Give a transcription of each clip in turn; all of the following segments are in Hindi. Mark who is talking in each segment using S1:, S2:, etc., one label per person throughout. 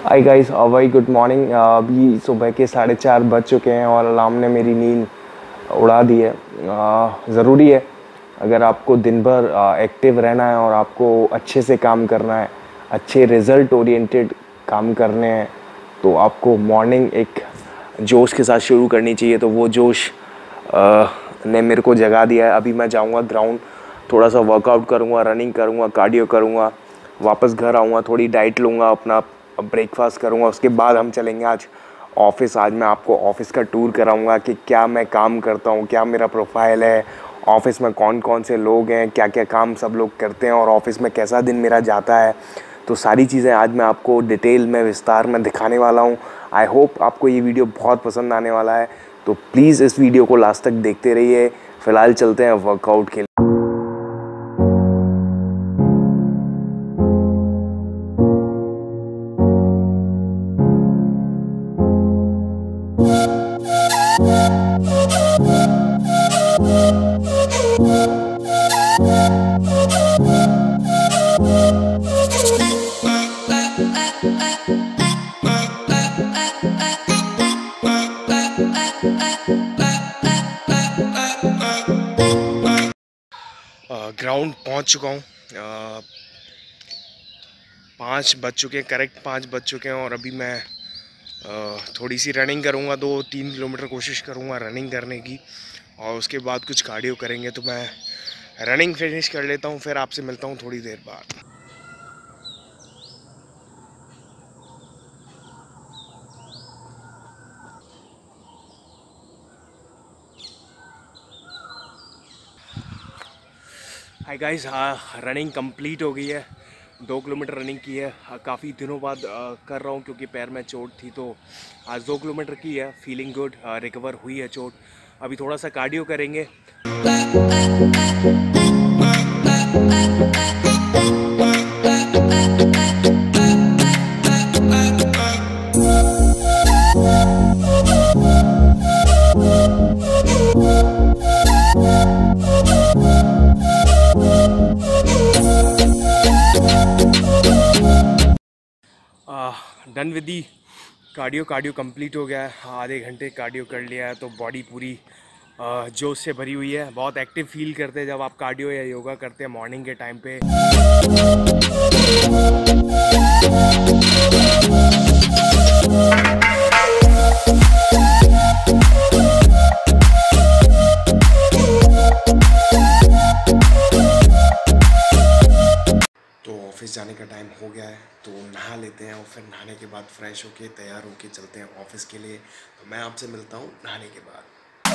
S1: हाय गाइस, वेरी गुड मॉर्निंग। अभी सुबह के 4:30 बज चुके हैं और अलार्म ने मेरी नींद उड़ा दी है। ज़रूरी है, अगर आपको दिन भर एक्टिव रहना है और आपको अच्छे से काम करना है, अच्छे रिज़ल्ट ओरिएंटेड काम करने हैं, तो आपको मॉर्निंग एक जोश के साथ शुरू करनी चाहिए। तो वो जोश ने मेरे को जगा दिया है। अभी मैं जाऊंगा ग्राउंड, थोड़ा सा वर्कआउट करूंगा, रनिंग करूंगा, कार्डियो करूंगा, वापस घर आऊँगा, थोड़ी डाइट लूँगा, अपना ब्रेकफास्ट करूँगा। उसके बाद हम चलेंगे आज ऑफिस। आज मैं आपको ऑफिस का टूर कराऊँगा कि क्या मैं काम करता हूँ, क्या मेरा प्रोफाइल है, ऑफिस में कौन कौन से लोग हैं, क्या क्या काम सब लोग करते हैं और ऑफिस में कैसा दिन मेरा जाता है। तो सारी चीज़ें आज मैं आपको डिटेल में, विस्तार में दिखाने वाला हूँ। आई होप आपको ये वीडियो बहुत पसंद आने वाला है, तो प्लीज़ इस वीडियो को लास्ट तक देखते रहिए। फ़िलहाल चलते हैं वर्कआउट के लिए। ग्राउंड पहुंच चुका हूँ। 5 बज चुके हैं, करेक्ट 5 बज चुके हैं और अभी मैं थोड़ी सी रनिंग करूँगा। 2-3 किलोमीटर कोशिश करूँगा रनिंग करने की और उसके बाद कुछ कार्डियो करेंगे। तो मैं रनिंग फिनिश कर लेता हूँ, फिर आपसे मिलता हूँ थोड़ी देर बाद। हाय गाइस, हाँ रनिंग कंप्लीट हो गई है। 2 किलोमीटर रनिंग की है। काफ़ी दिनों बाद कर रहा हूँ क्योंकि पैर में चोट थी, तो आज 2 किलोमीटर की है। फीलिंग गुड, रिकवर हुई है चोट। अभी थोड़ा सा कार्डियो करेंगे। Done with the cardio complete हो गया है। आधे घंटे कार्डियो कर लिया है, तो बॉडी पूरी जोश से भरी हुई है। बहुत एक्टिव फील करते हैं जब आप कार्डियो या योगा करते हैं मॉर्निंग के टाइम पे। ऑफिस जाने का टाइम हो गया है, तो नहा लेते हैं और फिर नहाने के बाद फ्रेश होके तैयार होके चलते हैं ऑफिस के लिए। तो मैं आपसे मिलता हूँ नहाने के बाद।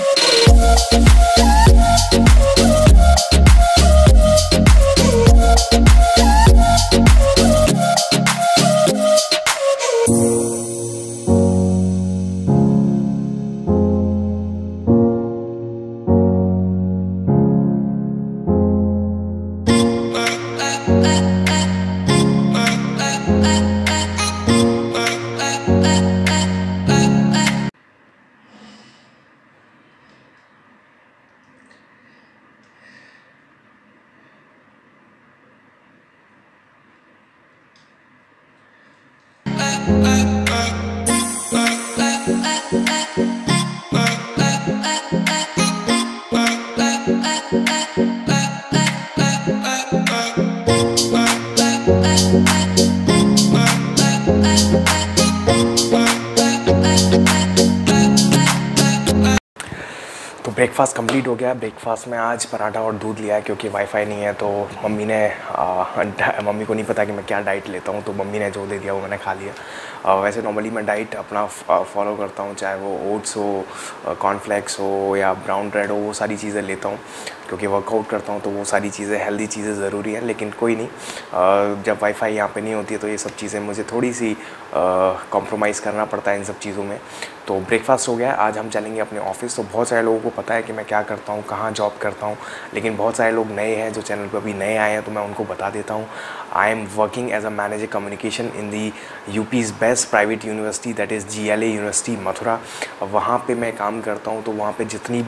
S1: ब्रेकफास्ट कंप्लीट हो गया। ब्रेकफास्ट में आज पराठा और दूध लिया है क्योंकि वाईफाई नहीं है, तो मम्मी को नहीं पता कि मैं क्या डाइट लेता हूँ, तो मम्मी ने जो दे दिया वो मैंने खा लिया। वैसे नॉर्मली मैं डाइट अपना फॉलो करता हूँ, चाहे वो ओट्स हो, कॉर्नफ्लेक्स हो या ब्राउन ब्रेड हो, वो सारी चीज़ें लेता हूँ क्योंकि वर्कआउट करता हूँ, तो वो सारी चीज़ें, हेल्दी चीज़ें ज़रूरी हैं। लेकिन कोई नहीं, जब वाईफाई यहाँ पे नहीं होती है तो ये सब चीज़ें मुझे थोड़ी सी कॉम्प्रोमाइज़ करना पड़ता है इन सब चीज़ों में। तो ब्रेकफास्ट हो गया। आज हम चलेंगे अपने ऑफिस। तो बहुत सारे लोगों को पता है कि मैं क्या करता हूँ, कहाँ जॉब करता हूँ, लेकिन बहुत सारे लोग नए हैं जो चैनल पर अभी नए आए हैं, तो मैं उनको बता देता हूँ। I am working as a manager communication in the UP's best private university, that is GLA university Mathura. वहाँ पे मैं काम करता हूँ। तो वहाँ पे जितनी भी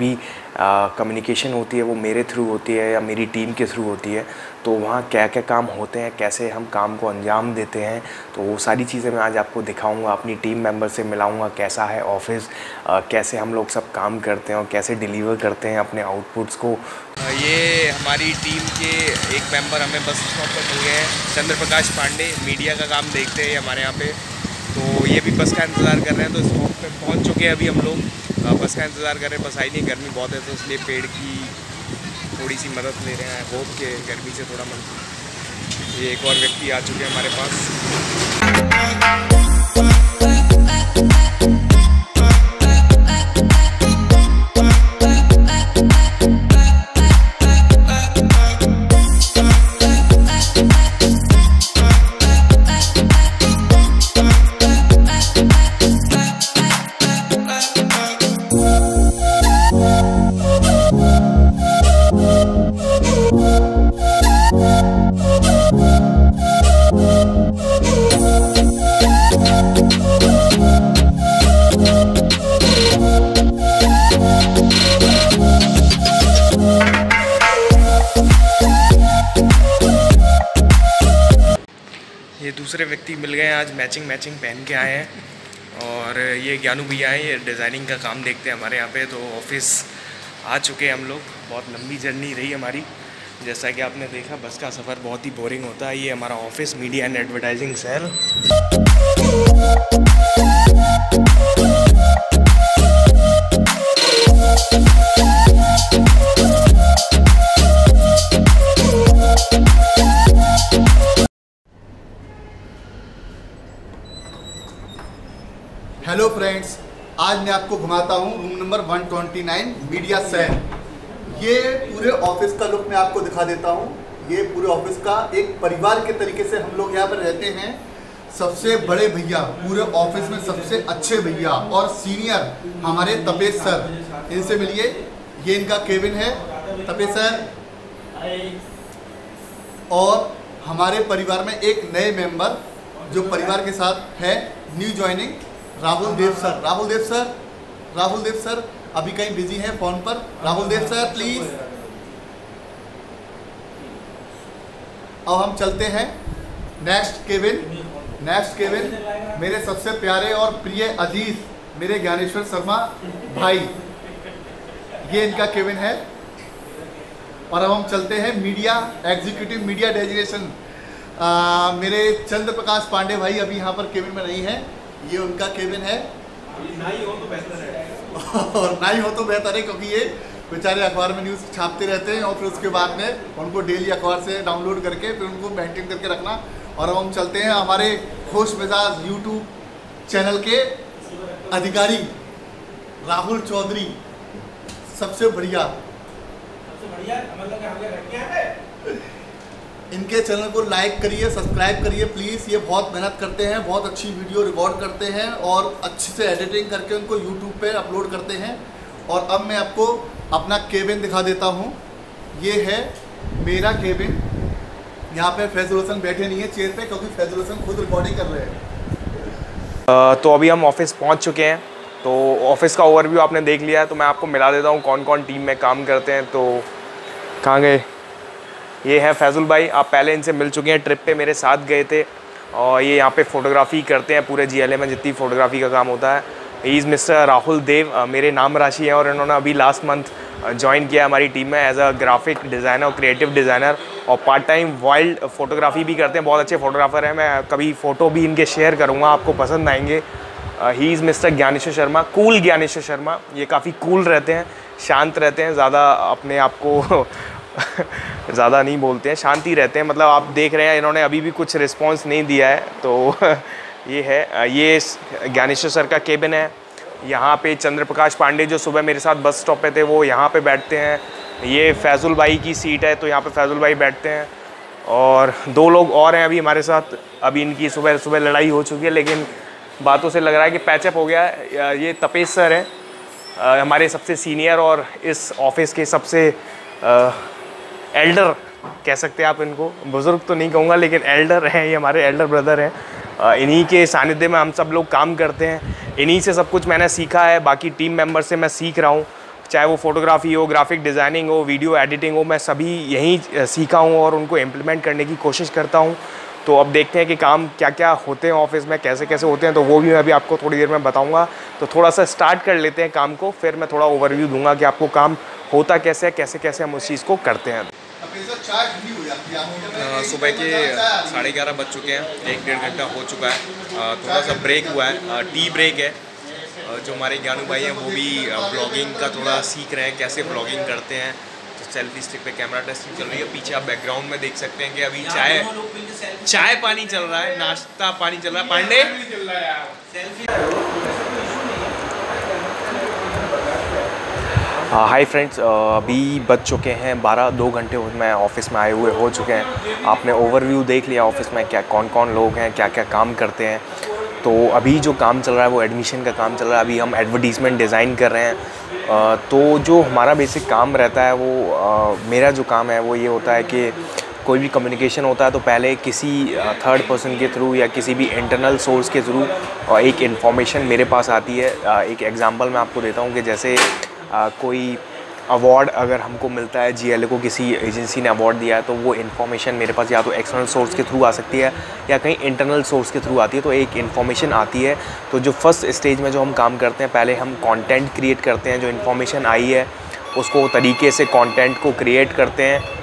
S1: कम्युनिकेशन होती है वो मेरे थ्रू होती है या मेरी टीम के थ्रू होती है। तो वहाँ क्या क्या काम होते हैं, कैसे हम काम को अंजाम देते हैं, तो वो सारी चीज़ें मैं आज आपको दिखाऊंगा, अपनी टीम मेंबर से मिलाऊंगा, कैसा है ऑफिस, कैसे हम लोग सब काम करते हैं और कैसे डिलीवर करते हैं अपने आउटपुट्स को। ये हमारी टीम के एक मेंबर हमें बस स्टॉप पर मिल गए हैं, चंद्र प्रकाश पांडे, मीडिया का काम देखते हैं हमारे यहाँ पे। तो ये भी बस का इंतज़ार कर रहे हैं, तो स्टॉप पे पहुँच चुके हैं अभी हम लोग। बस का इंतज़ार कर रहे हैं, बस आई नहीं, गर्मी बहुत है तो इसलिए पेड़ की थोड़ी सी मदद ले रहे हैं, होप के गर्मी से थोड़ा ये एक और व्यक्ति आ चुके हैं हमारे पास। ये दूसरे व्यक्ति मिल गए हैं, आज मैचिंग पहन के आए हैं। और ये ज्ञानू भैया हैं, ये डिज़ाइनिंग का काम देखते हैं हमारे यहाँ पे। तो ऑफिस आ चुके हैं हम लोग, बहुत लंबी जर्नी रही हमारी। जैसा कि आपने देखा, बस का सफ़र बहुत ही बोरिंग होता है। ये हमारा office, media and advertising cell.
S2: Hello friends, आज मैं आपको घुमाता हूँ रूम नंबर 129 मीडिया सेल। ये पूरे ऑफिस का लुक मैं आपको दिखा देता हूँ। ये पूरे ऑफिस का एक परिवार के तरीके से हम लोग यहाँ पर रहते हैं। सबसे बड़े भैया, पूरे ऑफिस में सबसे अच्छे भैया और सीनियर हमारे तपेश सर, इनसे मिलिए। ये इनका केबिन है, तपेश सर। और हमारे परिवार में एक नए मेंबर जो परिवार के साथ है, new joining, Rahul Dev sir अभी कहीं बिजी हैं फोन पर। Rahul Dev sir please. अब हम चलते हैं नेक्स्ट केबिन। मेरे सबसे प्यारे और प्रिय अजीज मेरे ज्ञानेश्वर शर्मा भाई, ये इनका केबिन है। और अब हम चलते हैं मीडिया एग्जीक्यूटिव मीडिया डेजिग्नेशन। मेरे चंद्र प्रकाश पांडे भाई अभी यहाँ पर केबिन में नहीं है, ये उनका केबिन है। ना ही हो तो बेहतर है और ना ही हो तो बेहतर है, क्योंकि ये बेचारे अखबार में न्यूज़ छापते रहते हैं और फिर उसके बाद में उनको डेली अखबार से डाउनलोड करके फिर उनको मेंटेन करके रखना। और अब हम चलते हैं हमारे खुश मिजाज यूट्यूब चैनल के अधिकारी राहुल चौधरी, सबसे बढ़िया। इनके चैनल को लाइक करिए, सब्सक्राइब करिए प्लीज़। ये बहुत मेहनत करते हैं, बहुत अच्छी वीडियो रिकॉर्ड करते हैं और अच्छे से एडिटिंग करके उनको यूट्यूब पे अपलोड करते हैं। और अब मैं आपको अपना केबिन दिखा देता हूँ। ये है मेरा केबिन। यहाँ पे फैजुल हसन बैठे नहीं है चेयर पे, क्योंकि फैजुल हसन खुद रिकॉर्डिंग कर रहे हैं।
S1: तो अभी हम ऑफिस पहुँच चुके हैं। तो ऑफिस का ओवरव्यू आपने देख लिया है, तो मैं आपको मिला देता हूँ कौन कौन टीम में काम करते हैं। तो कहाँ गए? ये है फैजुल भाई, आप पहले इनसे मिल चुके हैं, ट्रिप पे मेरे साथ गए थे। और ये यहाँ पे फ़ोटोग्राफ़ी करते हैं, पूरे GLA में जितनी फ़ोटोग्राफ़ी का काम होता है। He is mister Rahul Dev, मेरे नाम राशि हैं और इन्होंने अभी लास्ट मंथ ज्वाइन किया हमारी टीम में एज अ ग्राफिक डिज़ाइनर और क्रिएटिव डिज़ाइनर। और पार्ट टाइम वाइल्ड फ़ोटोग्राफ़ी भी करते हैं, बहुत अच्छे फ़ोटोग्राफ़र हैं। मैं कभी फ़ोटो भी इनके शेयर करूँगा, आपको पसंद आएंगे। He is mister Gyaneshwar Sharma, cool Gyaneshwar Sharma. ये काफ़ी कूल रहते हैं, शांत रहते हैं, ज़्यादा अपने आप को ज़्यादा नहीं बोलते हैं, शांति रहते हैं। मतलब आप देख रहे हैं इन्होंने अभी भी कुछ रिस्पांस नहीं दिया है। तो ये है, ये ज्ञानेश्वर सर का केबिन है। यहाँ पे चंद्र प्रकाश पांडे जो सुबह मेरे साथ बस स्टॉप पे थे, वो यहाँ पे बैठते हैं। ये फैजुल भाई की सीट है, तो यहाँ पे फैजुल भाई बैठते हैं। और दो लोग और हैं अभी हमारे साथ। अभी इनकी सुबह सुबह लड़ाई हो चुकी है, लेकिन बातों से लग रहा है कि पैचअप हो गया है। ये तपेश सर हैं, हमारे सबसे सीनियर और इस ऑफिस के सबसे एल्डर कह सकते हैं आप इनको। बुज़ुर्ग तो नहीं कहूँगा, लेकिन एल्डर हैं, ये हमारे एल्डर ब्रदर हैं। इन्हीं के सानिध्य में हम सब लोग काम करते हैं, इन्हीं से सब कुछ मैंने सीखा है। बाकी टीम मेंबर से मैं सीख रहा हूँ। चाहे वो फोटोग्राफी हो, ग्राफिक डिज़ाइनिंग हो, वीडियो एडिटिंग हो, मैं सभी यहीं सीखा हूँ और उनको इम्प्लीमेंट करने की कोशिश करता हूँ। तो अब देखते हैं कि काम क्या क्या होते हैं ऑफिस में, कैसे कैसे होते हैं, तो वो भी मैं अभी आपको थोड़ी देर में बताऊँगा। तो थोड़ा सा स्टार्ट कर लेते हैं काम को, फिर मैं थोड़ा ओवरव्यू दूंगा कि आपको काम होता कैसे है, कैसे कैसे हम उस चीज़ को करते हैं। सुबह के 11:30 बज चुके हैं, 1-1.5 घंटा हो चुका है। थोड़ा सा ब्रेक हुआ है, टी ब्रेक है। जो हमारे ज्ञानू भाई हैं वो भी ब्लॉगिंग का थोड़ा सीख रहे हैं, कैसे ब्लॉगिंग करते हैं। तो सेल्फी स्टिक पे कैमरा टेस्टिंग चल रही है। पीछे आप बैकग्राउंड में देख सकते हैं कि अभी चाय पानी चल रहा है, नाश्ता पानी चल रहा है। पांडे हाय फ्रेंड्स, अभी बज चुके हैं 12, 2 घंटे मैं ऑफ़िस में आए हुए हो चुके हैं। आपने ओवरव्यू देख लिया ऑफ़िस में क्या कौन कौन लोग हैं, क्या क्या काम करते हैं। तो अभी जो काम चल रहा है वो एडमिशन का काम चल रहा है। अभी हम एडवर्टीज़मेंट डिज़ाइन कर रहे हैं। तो जो हमारा बेसिक काम रहता है वो मेरा जो काम है वो ये होता है कि कोई भी कम्युनिकेशन होता है तो पहले किसी थर्ड पर्सन के थ्रू या किसी भी इंटरनल सोर्स के थ्रू एक इन्फॉर्मेशन मेरे पास आती है। एक एग्ज़ाम्पल मैं आपको देता हूँ कि जैसे कोई अवार्ड अगर हमको मिलता है, जीएलए को किसी एजेंसी ने अवार्ड दिया है, तो वो इन्फॉर्मेशन मेरे पास या तो एक्सटर्नल सोर्स के थ्रू आ सकती है या कहीं इंटरनल सोर्स के थ्रू आती है। तो एक इन्फॉर्मेशन आती है, तो जो फर्स्ट स्टेज में जो हम काम करते हैं, पहले हम कंटेंट क्रिएट करते हैं। जो इन्फॉर्मेशन आई है उसको तरीके से कंटेंट को क्रिएट करते हैं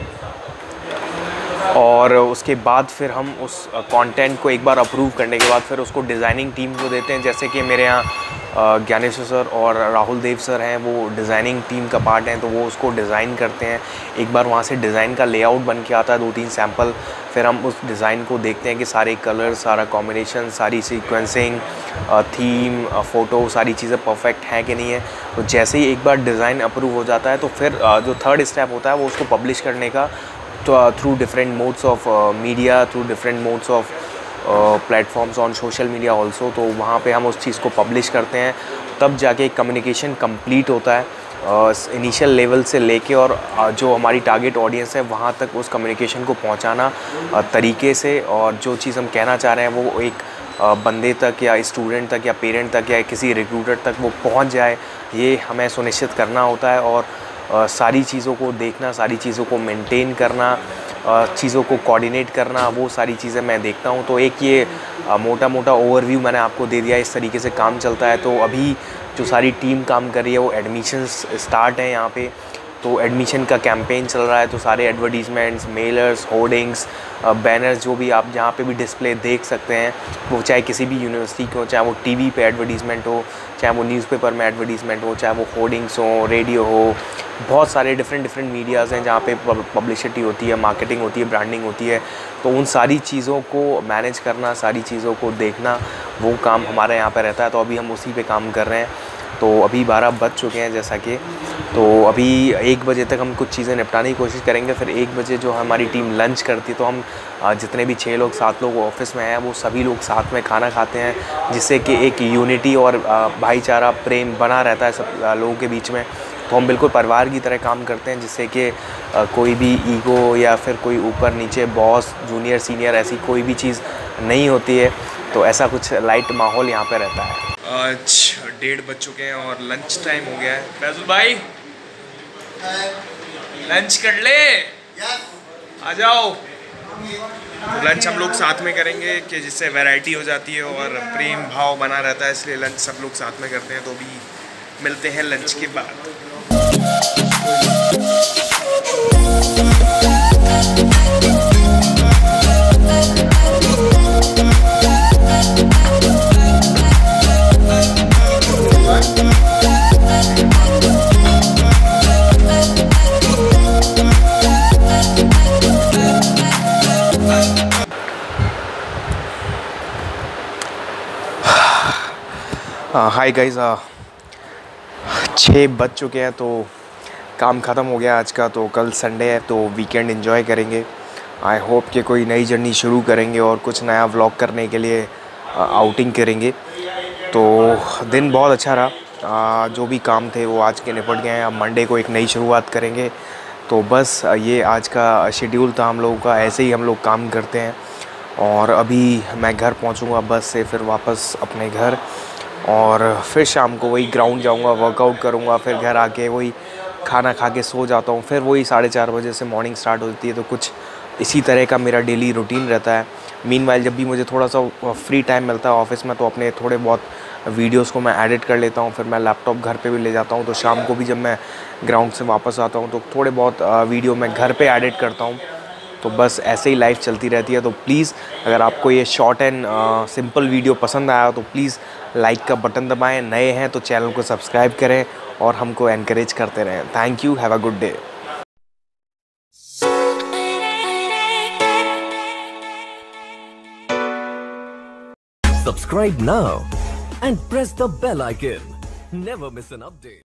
S1: और उसके बाद फिर हम उस कंटेंट को एक बार अप्रूव करने के बाद फिर उसको डिज़ाइनिंग टीम को देते हैं। जैसे कि मेरे यहाँ ज्ञानेश्वर सर और राहुल देव सर हैं, वो डिज़ाइनिंग टीम का पार्ट हैं, तो वो उसको डिज़ाइन करते हैं। एक बार वहाँ से डिज़ाइन का लेआउट बन के आता है, 2-3 सैम्पल। फिर हम उस डिज़ाइन को देखते हैं कि सारे कलर, सारा कॉम्बिनेशन, सारी सीक्वेंसिंग, थीम, फ़ोटो, सारी चीज़ें परफेक्ट हैं कि नहीं है। तो जैसे ही एक बार डिज़ाइन अप्रूव हो जाता है तो फिर जो थर्ड स्टेप होता है वो उसको पब्लिश करने का, तो through different modes of media, through different modes of platforms on social media also. तो वहाँ पे हम उस चीज़ को पब्लिश करते हैं, तब जाके कम्युनिकेशन कंप्लीट होता है इनिशियल लेवल से लेके और जो हमारी टारगेट ऑडियंस है वहाँ तक उस कम्युनिकेशन को पहुँचाना तरीके से। और जो चीज़ हम कहना चाह रहे हैं वो एक बंदे तक या स्टूडेंट तक या पेरेंट तक या किसी रिक्रूटर तक वो पहुँच जाए, ये हमें सुनिश्चित करना होता है। और सारी चीज़ों को देखना, सारी चीज़ों को मेंटेन करना, चीज़ों को कोऑर्डिनेट करना, वो सारी चीज़ें मैं देखता हूँ। तो एक ये मोटा मोटा ओवरव्यू मैंने आपको दे दिया, इस तरीके से काम चलता है। तो अभी जो सारी टीम काम कर रही है वो एडमिशन्स स्टार्ट हैं यहाँ पे। तो एडमिशन का कैंपेन चल रहा है, तो सारे एडवर्टीज़मेंट्स, मेलर्स, होर्डिंग्स, बैनर्स जो भी आप जहाँ पे भी डिस्प्ले देख सकते हैं, वो चाहे किसी भी यूनिवर्सिटी के हो, चाहे वो टीवी पे एडवर्टीज़मेंट हो, चाहे वो न्यूज़पेपर में एडवर्टीज़मेंट हो, चाहे वो होर्डिंग्स हो, रेडियो हो, बहुत सारे डिफरेंट मीडियाज़ हैं जहाँ पे पब्लिसिटी होती है, मार्केटिंग होती है, ब्रांडिंग होती है। तो उन सारी चीज़ों को मैनेज करना, सारी चीज़ों को देखना, वो काम हमारे यहाँ पे रहता है। तो अभी हम उसी पे काम कर रहे हैं। तो अभी 12 बज चुके हैं जैसा कि, तो अभी 1 बजे तक हम कुछ चीज़ें निपटाने की कोशिश करेंगे। फिर 1 बजे जो हमारी टीम लंच करती है, तो हम जितने भी 6 लोग 7 लोग ऑफिस में हैं वो सभी लोग साथ में खाना खाते हैं, जिससे कि एक यूनिटी और भाईचारा, प्रेम बना रहता है सब लोगों के बीच में। तो हम बिल्कुल परिवार की तरह काम करते हैं, जिससे कि कोई भी ईगो या फिर कोई ऊपर नीचे, बॉस, जूनियर, सीनियर, ऐसी कोई भी चीज़ नहीं होती है। तो ऐसा कुछ लाइट माहौल यहाँ पे रहता है। आज 1:30 बज चुके हैं और लंच टाइम हो गया है। फैजुल भाई लंच कर ले, आ जाओ। तो लंच हम लोग साथ में करेंगे कि जिससे वैरायटी हो जाती है और प्रेम भाव बना रहता है, इसलिए लंच सब लोग साथ में करते हैं। तो अभी मिलते हैं लंच के बाद। हाय गाइस, 6 बज चुके हैं, तो काम ख़त्म हो गया आज का। तो कल संडे है, तो वीकेंड एंजॉय करेंगे। आई होप कि कोई नई जर्नी शुरू करेंगे और कुछ नया व्लॉग करने के लिए आउटिंग करेंगे। तो दिन बहुत अच्छा रहा, जो भी काम थे वो आज के निपट गए हैं। अब मंडे को एक नई शुरुआत करेंगे। तो बस ये आज का शेड्यूल था हम लोगों का, ऐसे ही हम लोग काम करते हैं। और अभी मैं घर पहुंचूंगा बस से, फिर वापस अपने घर। और फिर शाम को वही ग्राउंड जाऊँगा, वर्कआउट करूँगा, फिर घर आके वही खाना खा के सो जाता हूँ। फिर वही 4:30 बजे से मॉर्निंग स्टार्ट होती है। तो कुछ इसी तरह का मेरा डेली रूटीन रहता है। मीनवाइल जब भी मुझे थोड़ा सा फ्री टाइम मिलता है ऑफिस में, तो अपने थोड़े बहुत वीडियोस को मैं एडिट कर लेता हूँ। फिर मैं लैपटॉप घर पे भी ले जाता हूँ। तो शाम को भी जब मैं ग्राउंड से वापस आता हूँ तो थोड़े बहुत वीडियो मैं घर पे एडिट करता हूँ। तो बस ऐसे ही लाइफ चलती रहती है। तो प्लीज़ अगर आपको ये शॉर्ट एंड सिंपल वीडियो पसंद आया तो प्लीज़ लाइक का बटन दबाएं। नए हैं तो चैनल को सब्सक्राइब करें और हमको एनकरेज करते रहें। Thank you, have a good day.
S3: Subscribe now and press the bell icon. Never miss an update.